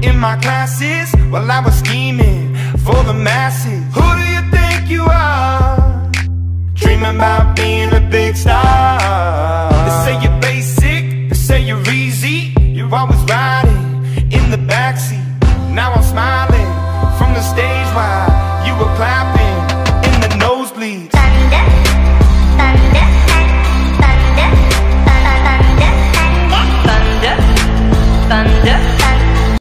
in my classes while I was scheming for the masses. Who do you think you are? Dreaming about being a big star. They say you're basic, they say you're easy, you're always right